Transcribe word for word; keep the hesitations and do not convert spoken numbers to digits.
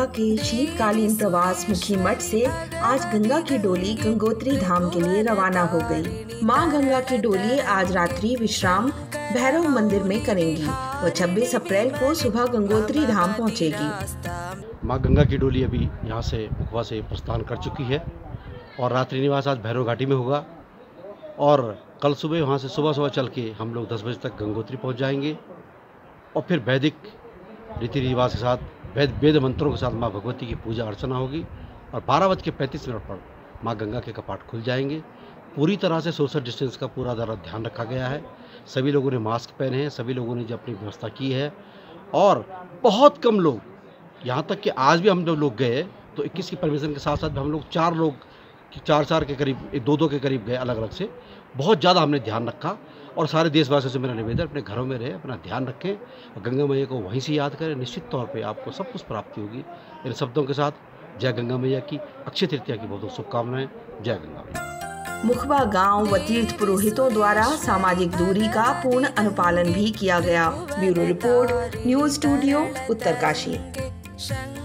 के शीतकालीन प्रवास मुखी मठ से आज गंगा की डोली गंगोत्री धाम के लिए रवाना हो गई। मां गंगा की डोली आज रात्रि विश्राम भैरव मंदिर में करेंगी व छब्बीस अप्रैल को सुबह गंगोत्री धाम पहुंचेगी। मां गंगा की डोली अभी यहां से मुखवा से प्रस्थान कर चुकी है और रात्रि निवास आज भैरव घाटी में होगा और कल सुबह वहां से सुबह सुबह चल के हम लोग दस बजे तक गंगोत्री पहुंच जाएंगे और फिर वैदिक रीति रिवाज के साथ वेद वेद मंत्रों के साथ माँ भगवती की पूजा अर्चना होगी और बारह बज के पैंतीस मिनट पर माँ गंगा के कपाट खुल जाएंगे। पूरी तरह से सोशल डिस्टेंस का पूरा तरह ध्यान रखा गया है। सभी लोगों ने मास्क पहने हैं, सभी लोगों ने जो अपनी व्यवस्था की है और बहुत कम लोग, यहाँ तक कि आज भी हम जब लोग गए तो इक्कीस की परमिशन के साथ साथ हम लोग चार लोग चार चार के करीब दो दो के करीब गए अलग अलग से। बहुत ज़्यादा हमने ध्यान रखा और सारे देशवासियों से मेरा निवेदन अपने घरों में रहे, अपना ध्यान रखें और गंगा मैया को वहीं से याद करें। निश्चित तौर पे आपको सब कुछ प्राप्ति होगी। इन शब्दों के साथ जय गंगा मैया की अक्षय तृतीया की बहुत बहुत शुभकामनाएं। जय गंगा मैया। मुखवा गांव व तीर्थ पुरोहितों द्वारा सामाजिक दूरी का पूर्ण अनुपालन भी किया गया। Bureau report, news studio, Uttarkashi.